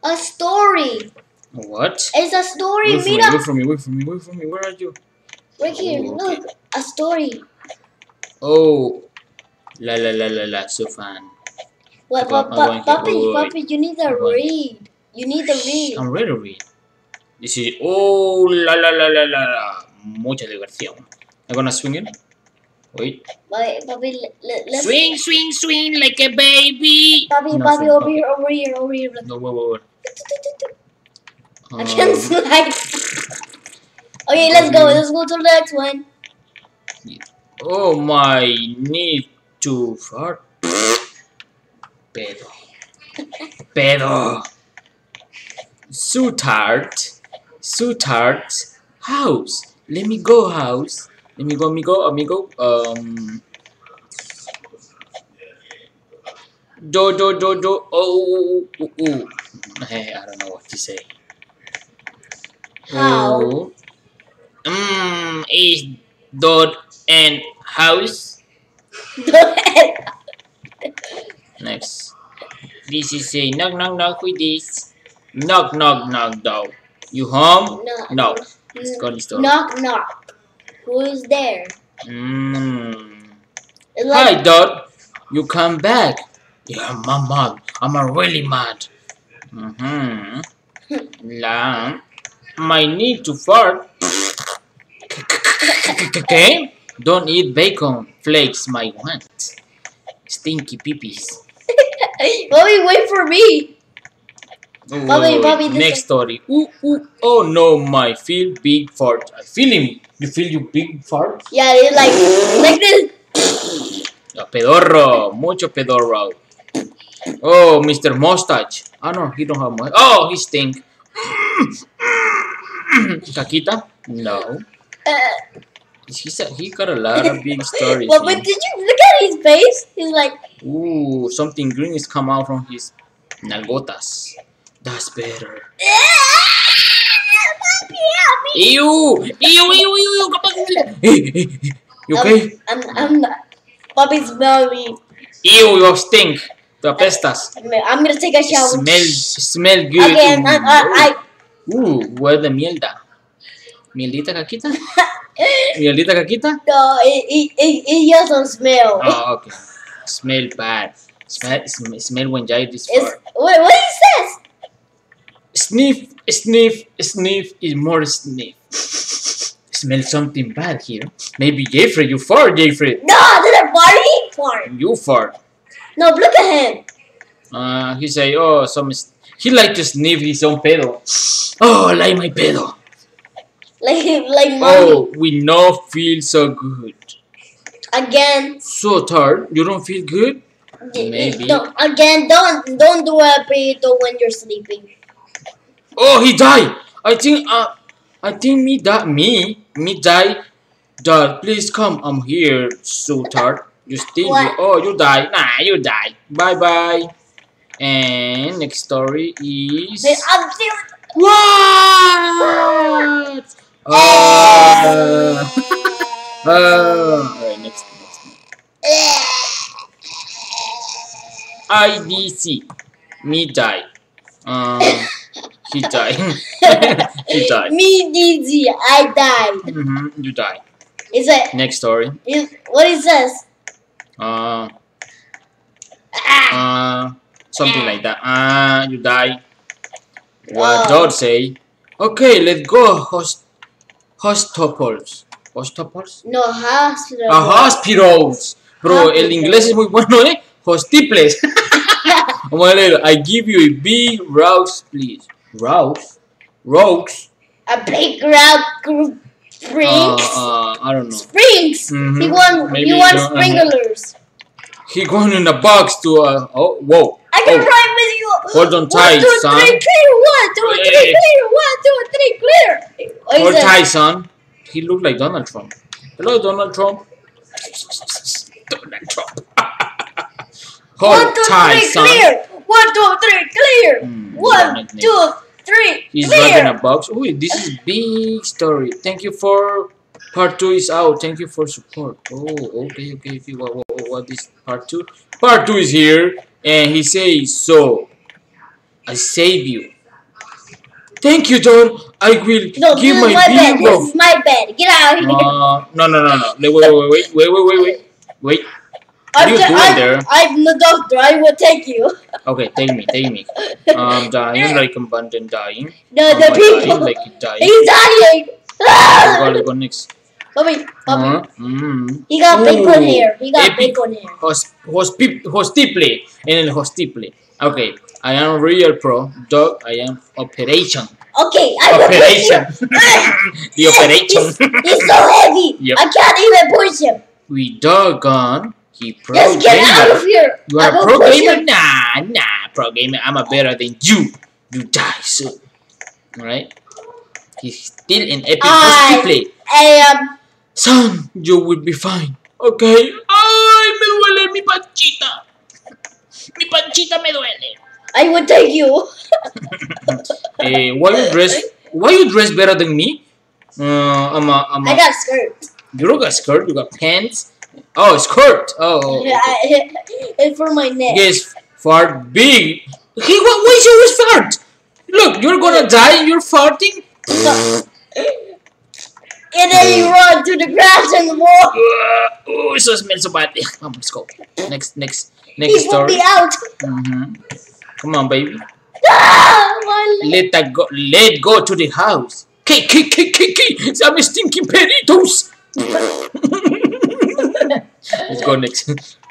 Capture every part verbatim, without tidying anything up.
A story. What? It's a story. Wait for me, Mira. wait for me, wait for me, wait for me. Where are you? Right here. Oh, okay. Look. A story. Oh. La la la la la. So fun. What, Go- but, I'm but, going here. Puppy, Wait, wait, wait. Puppy, you need to I'm going. read. You need to read. I'm ready to read. This is. Oh la la la la la la. Mucha diversión. I'm gonna swing it. Wait. Puppy, Puppy, let, let, let's. Swing, swing, swing like a baby. Puppy, No, Puppy, swing, over okay. here, over here, over here. No, wait, wait, wait. I can't Um, slide. Okay, let's go. Let's go to the next one. Oh my, need to fart. Pedo. Pedo. Sweetheart. Sweetheart. House. Let me go, house. Let me go, amigo, amigo. Um. Do, do, do, do. Oh, ooh, ooh. Hey, I don't know what to say. How? Oh. Mmm, is dot and house. Next. This is a knock knock knock with this. Knock knock knock door. You home? No. No. Let's go this door. Knock, knock. Who is there? Mmm. It's Hi like, dot. You come back. Yeah, I'm mad. I'm a really mad. Mm-hmm. La. My need to fart. Okay? Don't eat bacon flakes, my want. Stinky peepees. Bobby, wait for me. Ooh, Bobby, Bobby, this next is- story. Ooh, ooh, oh no, my feel big fart. I feel him. You feel you big fart? Yeah, it's like, like this. A pedorro. Mucho pedorro. Oh, Mister Mustache. Oh no, he don't have much. Oh, he stink. Caquita? No. Uh, He's a, he got a lot of big stories. but, but man. did you look at his face? He's like, Ooh, something green is come out from his nalgotas. That's better. Papi, help me. Ew! Ew, ew, ew, ew! Kapag- Hey, hey, hey. You okay? I'm, I'm, I'm not. Papi, smell me. Ew, you stink. Tu apestas. I'm gonna take a shower. Smell, smell good. Again, I, I, Ooh, huele mierda. ¿Mieldita caquita? I ¿Mieldita caquita? no, it, it, it, it doesn't smell. Oh, okay. Smell bad. Smell, sm smell when Jair is It's, far. what, what he says? Sniff, sniff, sniff is more sniff. Smell something bad here. Maybe Jeffrey, you fart, Jeffrey. No, that's a fart. He fart. You fart. No, look at him. Uh, he say, oh, some. He like to sniff his own pedo. Oh, I like my pedo. Like, like mommy. Oh, we no feel so good. Again. So tired. You don't feel good? Maybe. Don't, again, don't, don't do a burrito when you're sleeping. Oh, he died. I think. Uh, I think me that me me die. Dad, please come. I'm here. So tired. You still. What? Oh, you die. Nah, you die. Bye bye. And next story is. But I'm still. What? Uh, uh, alright, next, next. I D C. Me die. Um, he died. he died. Me, D Z, I died. Mm-hmm, you die. Is it? Next story. Is what it says? Uh, Ah, uh, something like that. Uh, you die. What Oh. dog say? Okay, let's go. Host, hospitals. Hospitals. no hospital. A hospitals. Bro, el Hospital. inglés es muy bueno, ¿eh? Hospitales. Vamos a leer. I give you a big rose, please. Rose? Rose? A playground group. Springs. Uh, uh, I don't know. Springs. Mhm. He want. Maybe You want you- uh-huh. sprinklers. He going in a box to, uh, oh, whoa. I can Oh. ride with you. Hold on tight, One, two, son. three, clear. One, two, three, Hey. clear. One, two, three, clear. What is Hold that? tight, son. He looked like Donald Trump. Hello, Donald Trump. Donald Trump. Hold One, two, tight, three, son. clear. One, two, three, clear. Hmm, One, Donald two, three, He's wrapping clear. a box. Ooh, this is big story. Thank you for part two is out. Thank you for support. Oh, okay, okay, okay. What, what, what is part two? Part two is here, and he says so. I save you. Thank you, John. I will No, give this is my my bed. big rope. This is my bed. Get out of here. Uh, no, no, no, no. Wait, wait, wait, wait, wait, wait, wait, wait. What are I'm, you the, doing I'm, there? I'm the doctor. I will take you. Okay, take me, take me. I'm dying like I'm abandoned dying. The, Oh, the my people. dying like dying. He's dying. Let's go, let's go next. Bobby, Bobby. Uh, mm. He got bacon Ooh, hair. He got epic. bacon hair. Hos hospi hostiple. En el hostiple. Okay, I am real pro. Dog, I am operation. Okay, I will push Operation. you. The operation. He's, he's so heavy. Yep. I can't even push him. We doggone. He pro Just get out gamer. of here. You I are a will pro push gamer? him. Nah, nah, pro gamer. I'm a better than you. You die soon. Alright? He's still in epic I hostiple. am. Son, you will be fine. Okay. Ay, me duele mi panchita. Mi panchita me duele. I will take you. Eh, why you dress? Why you dress better than me? Uh, I'm a, I'm a, I got a skirt. You don't got skirt. You got pants. Oh, skirt. Oh. Okay. It's for my neck. Yes, fart big. He what? Why is always fart? Look, you're gonna die. You're farting. And then you run to the grass and the wall. Uh, oh, it so smells so bad. Come on, let's go. Next, next, next He put story. me out. Mm-hmm. Come on, baby. Ah, my leg. Let that go. Let go to the house. Kick, kick, kick, kick, kick. Some stinking peritos. Let's go next.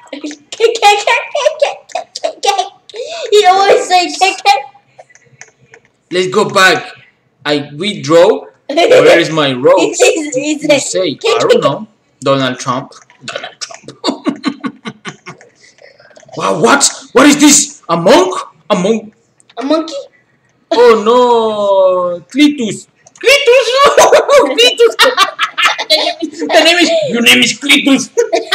He always say kick kick. Let's go back. I withdraw. Where is my rope? He says- he You says, say, kick, I don't kick. know. Donald Trump. Donald Trump. Wow, what? What is this? A monk? A monk? A monkey? Oh no. Clitus. Clitus! Clitus! The name is, your name is Clitus.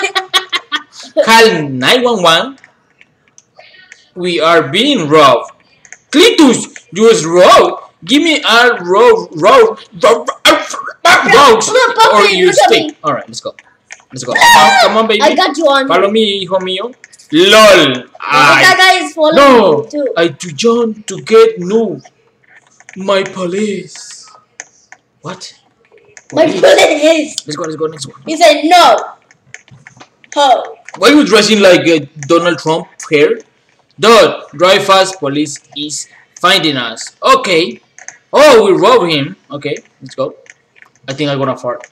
Call nine one one. We are being robbed. Clitus, you was robbed. Give me a rope, rope, rope, rocks, Look, puppy, or you look at stick. me. Alright, let's go. Let's go. Come on, come on, baby. I got you on. Follow me, hijo mío. LOL. That I, guy is following no, you too. I to John to get new. My police. What? My Police. police. Let's go, let's go, next one. He said no. Ho. Why you dressing like uh, Donald Trump hair? Dude, drive fast, police is finding us. Okay. Oh, we robbed him. Okay, let's go. I think I'm gonna fart.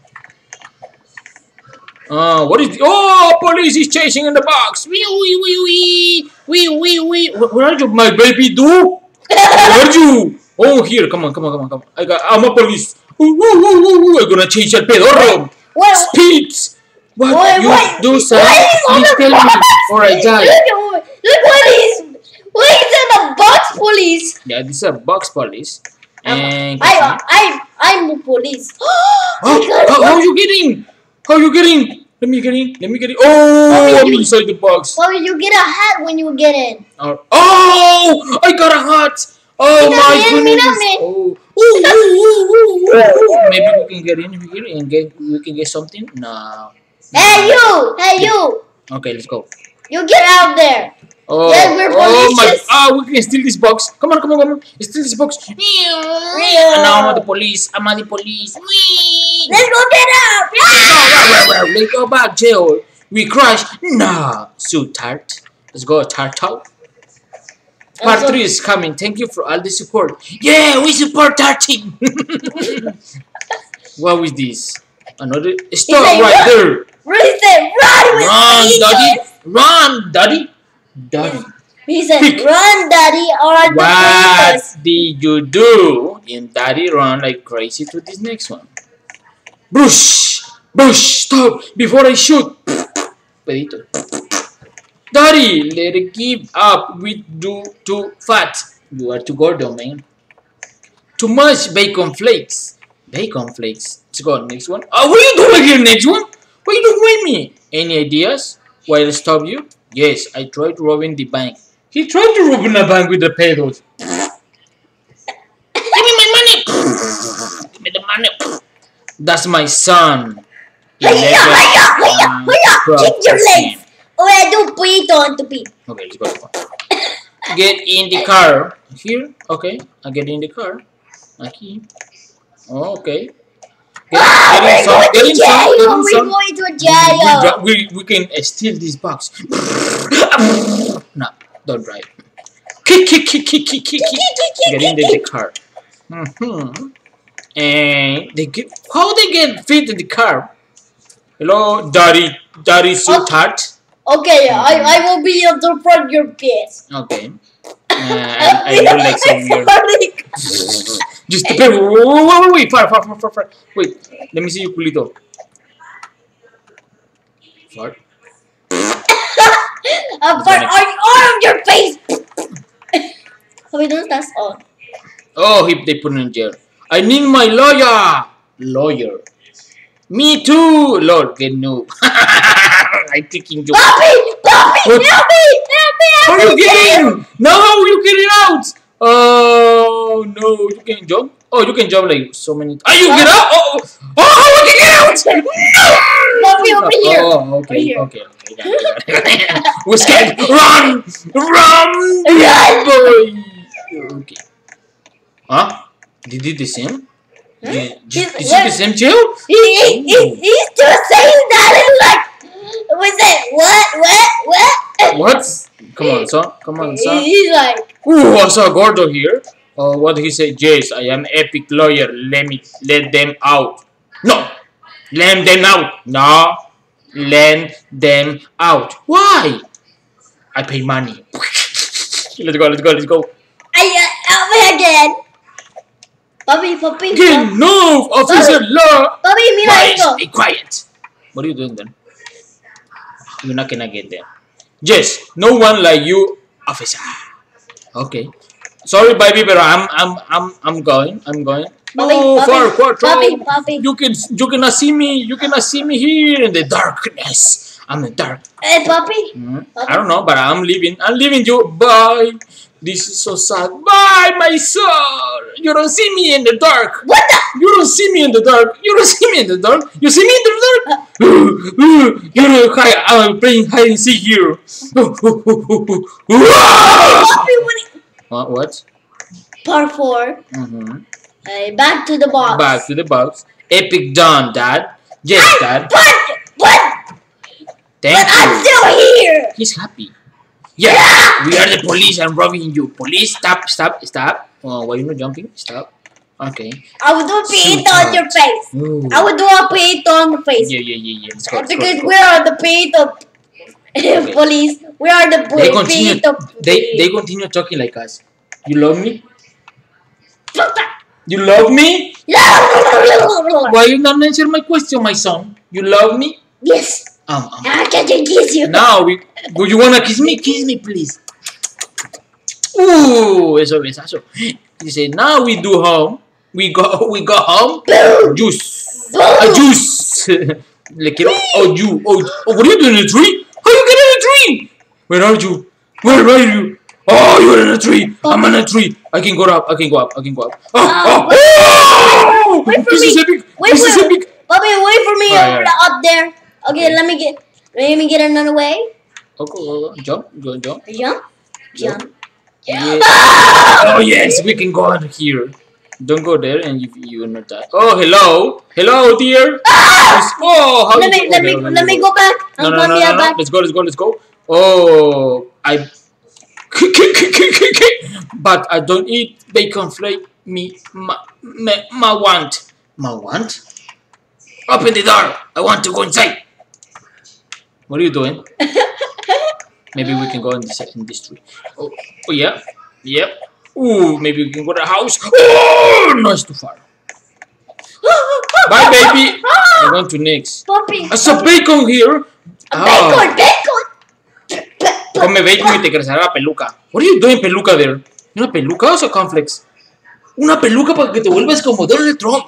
Uh, what is? Oh, police is chasing in the box. Wee wee wee wee wee wee wee. Wh- Where are you, my baby? Do? Where are you? Oh, here. Come on, come on, come on, come on. I got. I'm a police. Ooh, ooh, ooh, ooh, ooh. I'm gonna change el pedorro. What? Speeds. What Wait, you wait. do, sir? Why is on Please the tell me, box? or I die. Look, at- look what he's. What is in the box, police? Yeah, this is a box police. Um, And I, I, I'm the police. oh, I got how, it. how you getting? How you getting? Let me get in. Let me get in. Oh, I'm you- inside the box. Well, you get a hat when you get in. Oh, oh, I got a hat. Oh Mira, my mira, goodness. mira, mira. Oh, ooh, ooh, ooh, ooh, ooh. Maybe we can get in here and get we can get something. No. Hey you! Hey you! Okay, let's go. You get out there! Oh, Yes, we're oh my! police. Ah, we can steal this box. Come on, come on, come on! Steal this box. And now I'm at the police. I'm at the police. Whee! Let's go get out! Let's go back, jail. We crash. Nah, so tart. Let's go, Tartal. Part Also- three is coming. Thank you for all the support. Yeah, we support our team. What was this? Another stop said, right "Run." there. Really said, run with Run, me, daddy. guys. Run, daddy. Daddy. He said, Quick. run, daddy, or I What don't did you do? And daddy run like crazy to this next one. Brush! Brush! Stop! Before I shoot! Pedito. Daddy, let it give up. We do too fat. You are too gordo, man. Too much bacon flakes. Bacon flakes. Let's go next one. Oh, what are you doing here? Next one? What are you doing with me? Any ideas? Why I stop you? Yes, I tried robbing the bank. He tried to rob a bank with the pedos. Give me my money. Give me the money. That's my son. Hiya, hiya, hiya, hiya. Proud Kick your of him. legs. Oh, I do pee on to pee. Okay, let's go. Get in the car. Here, okay. I get in the car. Aquí. Oh, okay. Get, Ah, get in some. we're Get going in to some. Get jail. in We're some. going to We, jail. we, we can uh, steal this box. No, don't drive. Kick, kick, kick, kick, kick, kick, kick. Get in the, the car. Mm-hmm. And they get how they get fit in the car. Hello, daddy, daddy sweetheart. Okay, I, I will be at the front of your piss. Okay. Uh, I, I do like some weird. Sorry. Just wait, wait, wait, wait, wait, far, far, far, far, far. Wait, let me see your culito. Fart. A fart on, on your face. Wait, don't that's all. Oh, he, they put him in jail. I need my lawyer. Lawyer. Me too. Lord, get no. I thinking you. Puppy! Puppy! Help me! Help me! How Help are you me! getting? No, you getting out. Oh no, you can jump. Oh, you can jump like so many. Ah, you get out. Oh, oh, oh, how you get out? No. Puppy, over here. Oh, okay, Over here. okay, okay. Got it, got it. We're scared. Run, run, Run. boy. Okay. Huh? Did he the same? Huh? Did, did, He's- is it the same jail? He, he, he, he's just saying that and like, was it what, what, what? What? Come on, son. Come on, son. He's like, Ooh, I saw Gordo here. Uh, what did he say? Yes, I am epic lawyer. Let me let them out. No, let them out. No, let them out. Why? I pay money. Let's go. Let's go. Let's go. I uh, help me again. Puppy, puppy, Get puppy, move, officer law. puppy, mira Quiet. esto. Be quiet. What are you doing then? You're not gonna get there. Yes, no one like you, officer. Okay. Sorry, baby, but I'm I'm I'm I'm going. I'm going. Puppy, No, puppy, far, far, puppy, puppy. You can you cannot see me. You cannot see me here in the darkness. I'm in the dark. Hey, puppy. Mhm. I don't know, but I'm leaving. I'm leaving you. Bye. This is so sad. Bye, my soul. You don't see me in the dark. What the? You don't see me in the dark. You don't see me in the dark. You see me in the dark. You're hide, I'm playing hide and seek here. Puppy, what? What? What? Part four. Mm-hmm. Hey, back to the box. Back to the box. Epic done, Dad. Yes, Dad. But, but, Thank but I'm you. still here. He's happy. Yeah, we are the police. I'm robbing you. Police, stop, stop, stop. Oh, why you not jumping? Stop. Okay. I will do a Shoot pito on out. your face. Ooh. I will do a pito on the face. Yeah, yeah, yeah, yeah. Let's go. Let's go, Because let's go. we are the pito police. We are the They pito continue. police. They they continue talking like us. You love me? You love me? Why you not answer my question, my son? You love me? Yes. Um, um. I can kiss you. Now, we, would you wanna kiss me? Kiss me, please. Ooh, eso besazo. He said, now we do home. We go, we go home. Boom. Juice, a juice. Le quiero. Oh, you. Oh, oh, what are you doing in a tree? How you get in a tree? Where are you? Where are you? Oh, you're in a tree. I'm in a tree. I can go up. I can go up. I can go up. Oh, oh, oh! Wait for This me. is epic. Wait This is for epic. Bobby, wait for me Oh, over yeah. up there. Okay, Okay. let me get. Let me get another way. Okay, go, jump, go, jump. Jump. Jump. Yeah. Oh yes, we can go out here. Don't go there, and you you will not die. Oh hello, hello dear. Oh how Let you me do- let okay, me okay, let me go back. No I'm no no going no, no. back. Let's go let's go let's go. Oh I. But I don't eat bacon flake. Me my my, my want my want. Open the door. I want to go inside. What are you doing? Maybe we can go in this in this tree. Oh, oh yeah, yep. Ooh, maybe we can go to the house. Oh, no, it's too far. Bye, baby. I'm going to next. Puppy. I saw bacon here. Bacon, bacon. Come bacon y te crecerá la peluca. What are you doing, peluca there? ¿Una peluca o sea cornflakes? Una peluca para que te vuelvas como Donald Trump.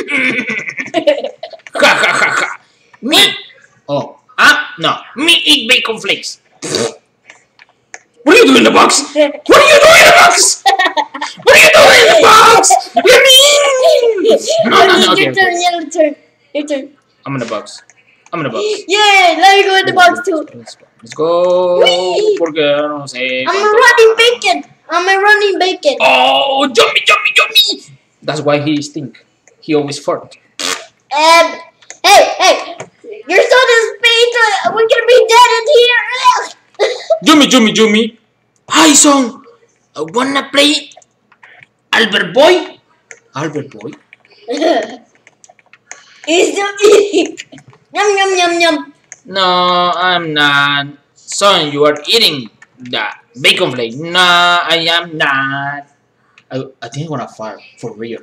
Ja, ja, ja, ja. Me. Oh, ah, no. Me eat bacon flakes. What are you doing in the box? What are you doing in the box? What are you doing in the box? Let me in. No, no, no, okay, Your turn, okay. your turn. Your turn. I'm in the box. I'm in the box. Yeah, let me go in the box too. Let's go. Let's go. Whee! Porque no sé. I'm a cuánto- running bacon. I'm a running bacon. Oh, yummy, yummy, yummy. That's why he stink. He always fart. Um, hey, hey, your son is being. We're gonna be dead in here. Yummy, yummy, yummy. Hi, son. I wanna play Albert Boy. Albert Boy. He's still eating. Yum yum yum yum. No, I'm not. Son, you are eating the bacon flake. No, I am not. I, I think I'm gonna fart for real.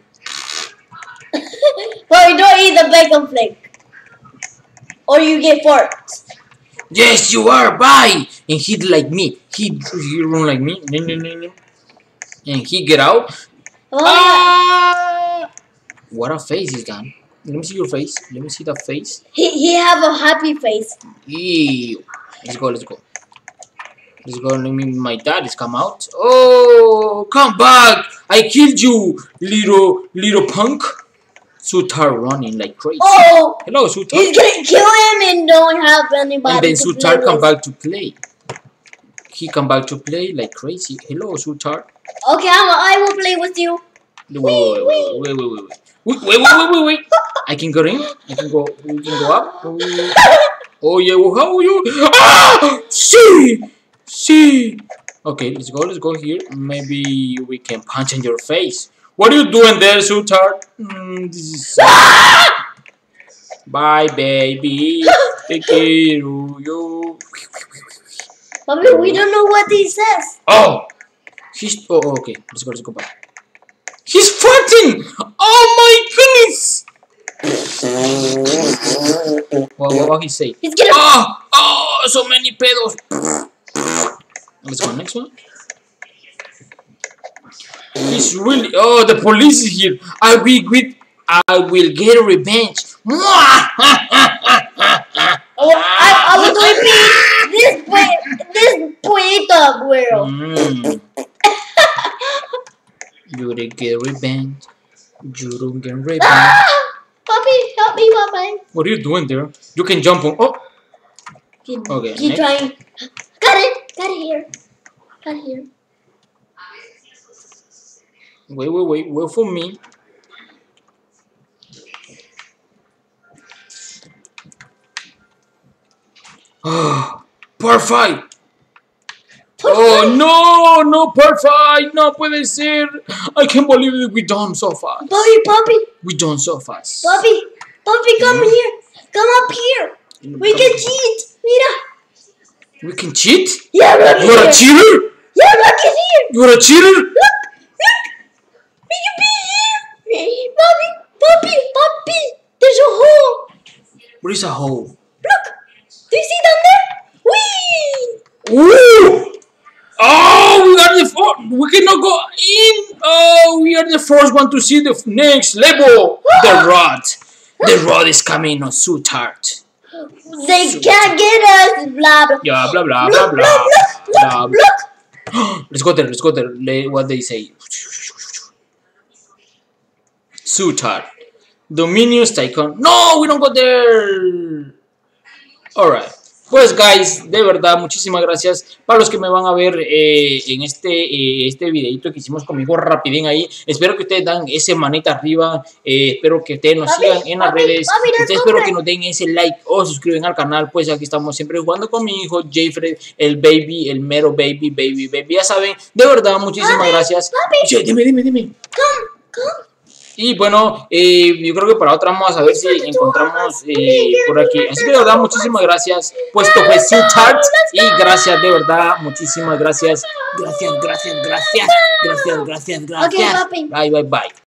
Well, you don't eat the bacon flake, or you get farts. Yes, you are. Bye. And he like me. He he run like me. And he get out. Oh, Ah! What a face is that? Let me see your face. Let me see the face. he he have a happy face. Ew. Let's go. Let's go. Let's go. Let me. My dad is come out. Oh, come back! I killed you, little little punk. Sutar running like crazy. Oh, Hello, Sutar. he's gonna kill him and don't have anybody. And then to Sutar play come with. back to play. He come back to play like crazy. Hello, Sutar. Okay, I'm, I will play with you. Wait, wait, wait, wait, wait, wait, wait, wait, wait, wait, wait, wait. I can go in. I can go. We can go up. Oh yeah. Well, how are you? Ah! See, see. Okay, let's go. Let's go here. Maybe we can punch in your face. What are you doing there, Sutar? Mm, this is. Bye, baby. Take care of you. Bobby, we don't know what he says. Oh, he's. Oh, oh, okay. Let's go. Let's go back. He's farting! Oh my goodness! What, what, what he say? He's gonna. Oh, oh, so many pedos. Let's go next one. He's really. Oh, the police is here. I will get. I will get revenge. Oh, I, I was repeat this po- this poeta world. Mm. You don't get revenge. You don't get revenge. Ah! Poppy, help me, Poppy. What are you doing there? You can jump on. Oh, Keep, Okay, keep next. trying. Got it. Got it here. Got it here. wait, wait, wait. Wait for me. Ah, perfect. Oh no, no, perfect. No puede ser. I can't believe it. We done so fast. Poppy, Poppy, We done so fast. Poppy, Poppy, come here. Come up here. We can cheat. Mira. We can cheat? Yeah, look You're here. a cheater? Yeah, look at here. You're a cheater? Look, look. We can be here. Poppy, Poppy, Poppy. There's a hole. Where is a hole? Look. Do you see down there? Whee! Ooh! Oh, we are the first. We cannot go in. Oh, we are the first one to see the f- next level. The rod. The rod is coming on so hard. They can't get us. Blah blah. Yeah, blah blah blah Look, blah. look, look, blah, look, blah. look. Let's go there. Let's go there. Le- What they say. Sutar. Dominions Tycoon. No, we don't go there. Alright. Pues guys, de verdad, muchísimas gracias para los que me van a ver eh, en este, eh, este videito que hicimos conmigo rapidín ahí. Espero que ustedes dan ese manita arriba, eh, espero que ustedes nos Papi, sigan en las papi, redes. papi, no Ustedes espero compre. que nos den ese like o suscriben al canal, pues aquí estamos siempre jugando con mi hijo Jayfred, el baby, el mero baby, baby, baby. Ya saben, de verdad, muchísimas Papi, gracias. papi. Che, dime, dime, dime. Come, come. Y bueno, eh, yo creo que para otra vamos a ver si encontramos eh, por aquí. Así que de verdad, muchísimas gracias. Pues esto fue Sutar. Y gracias, de verdad, muchísimas gracias. Gracias, gracias, gracias. Gracias, gracias, gracias. papi. Bye, bye, bye.